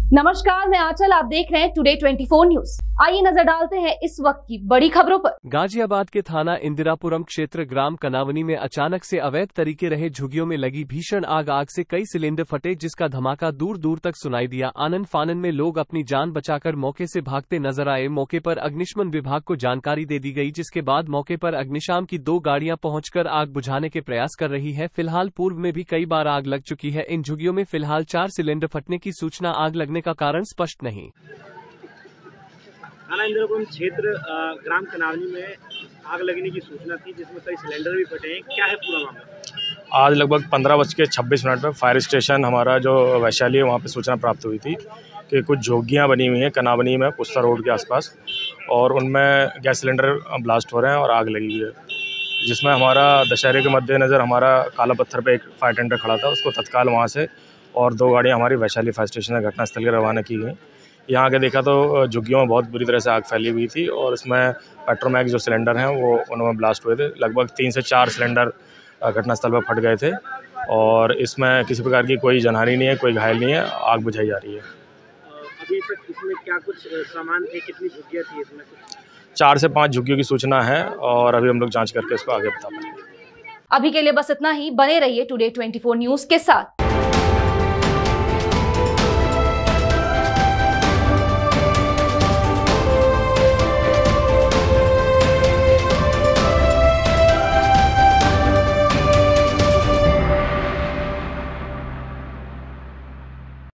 नमस्कार, मैं आंचल, आप देख रहे हैं टुडे 24 न्यूज। आइए नजर डालते हैं इस वक्त की बड़ी खबरों पर। गाजियाबाद के थाना इंदिरापुरम क्षेत्र ग्राम कनावनी में अचानक से अवैध तरीके रहे झुग्गियों में लगी भीषण आग से कई सिलेंडर फटे, जिसका धमाका दूर दूर तक सुनाई दिया। आनन फानन में लोग अपनी जान बचाकर मौके से भागते नजर आए। मौके पर अग्निशमन विभाग को जानकारी दे दी गई, जिसके बाद मौके पर अग्निशाम की 2 गाड़ियां पहुंचकर आग बुझाने के प्रयास कर रही है। फिलहाल पूर्व में भी कई बार आग लग चुकी है। इन झुग्गियों में फिलहाल 4 सिलेंडर फटने की सूचना, आग लगने का कारण स्पष्ट नहीं। थाना इंदिरापुरम क्षेत्र ग्राम कनावनी में आग लगने की सूचना थी, जिसमें कई सिलेंडर भी फटे हैं। क्या है पूरा मामला? आज लगभग 15:26 पर फायर स्टेशन हमारा जो वैशाली है वहाँ पे सूचना प्राप्त हुई थी कि कुछ झोंगियाँ बनी हुई हैं कनावनी में पुस्ता रोड के आसपास, और उनमें गैस सिलेंडर ब्लास्ट हो रहे हैं और आग लगी हुई है, जिसमें हमारा दशहरे के मद्देनज़र हमारा काला पत्थर पे एक फायर टेंडर खड़ा था, उसको तत्काल वहाँ से और 2 गाड़ियाँ हमारी वैशाली फायर स्टेशन से घटनास्थल के रवाना की गई। यहाँ आके देखा तो झुग्गियों में बहुत बुरी तरह से आग फैली हुई थी, और इसमें पेट्रोमैक्स जो सिलेंडर हैं वो उनमें ब्लास्ट हुए थे। लगभग 3 से 4 सिलेंडर घटनास्थल पर फट गए थे, और इसमें किसी प्रकार की कोई जनहानि नहीं है, कोई घायल नहीं है। आग बुझाई जा रही है। अभी तक इसमें क्या कुछ सामान थे, कितनी झुग्गियाँ थी इसमें? 4 से 5 झुग्गियों की सूचना है, और अभी हम लोग जाँच करके इसको आगे बता पाएंगे। अभी के लिए बस इतना ही। बने रहिए टुडे 24 न्यूज के साथ।